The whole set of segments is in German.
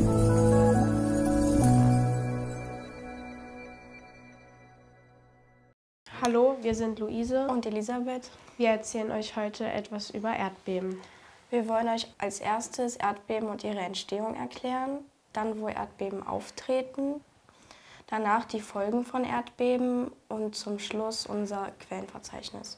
Hallo, wir sind Luise und Elisabeth. Wir erzählen euch heute etwas über Erdbeben. Wir wollen euch als erstes Erdbeben und ihre Entstehung erklären, dann wo Erdbeben auftreten, danach die Folgen von Erdbeben und zum Schluss unser Quellenverzeichnis.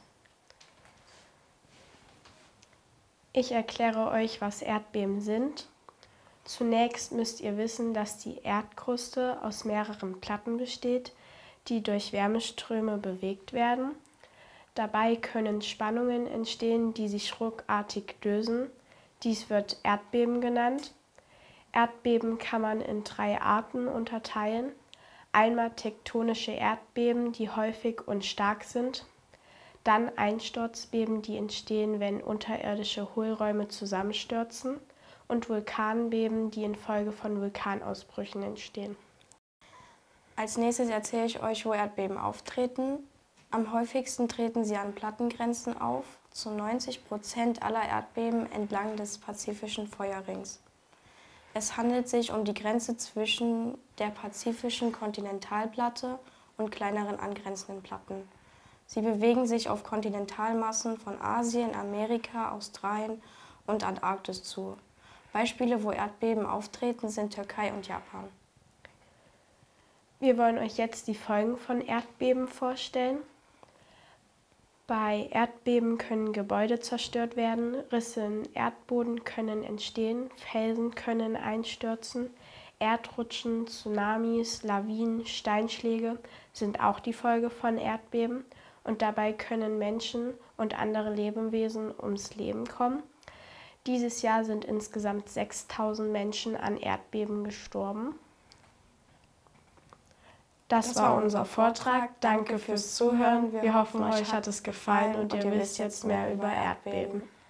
Ich erkläre euch, was Erdbeben sind. Zunächst müsst ihr wissen, dass die Erdkruste aus mehreren Platten besteht, die durch Wärmeströme bewegt werden. Dabei können Spannungen entstehen, die sich ruckartig lösen. Dies wird Erdbeben genannt. Erdbeben kann man in 3 Arten unterteilen. Einmal tektonische Erdbeben, die häufig und stark sind. Dann Einsturzbeben, die entstehen, wenn unterirdische Hohlräume zusammenstürzen. Und Vulkanbeben, die infolge von Vulkanausbrüchen entstehen. Als nächstes erzähle ich euch, wo Erdbeben auftreten. Am häufigsten treten sie an Plattengrenzen auf, zu 90% aller Erdbeben entlang des Pazifischen Feuerrings. Es handelt sich um die Grenze zwischen der pazifischen Kontinentalplatte und kleineren angrenzenden Platten. Sie bewegen sich auf Kontinentalmassen von Asien, Amerika, Australien und Antarktis zu. Beispiele, wo Erdbeben auftreten, sind Türkei und Japan. Wir wollen euch jetzt die Folgen von Erdbeben vorstellen. Bei Erdbeben können Gebäude zerstört werden, Risse im Erdboden können entstehen, Felsen können einstürzen, Erdrutschen, Tsunamis, Lawinen, Steinschläge sind auch die Folge von Erdbeben und dabei können Menschen und andere Lebewesen ums Leben kommen. Dieses Jahr sind insgesamt 6.000 Menschen an Erdbeben gestorben. Das war unser Vortrag. Danke fürs Zuhören. Wir hoffen, euch hat es gefallen und ihr wisst jetzt mehr über Erdbeben.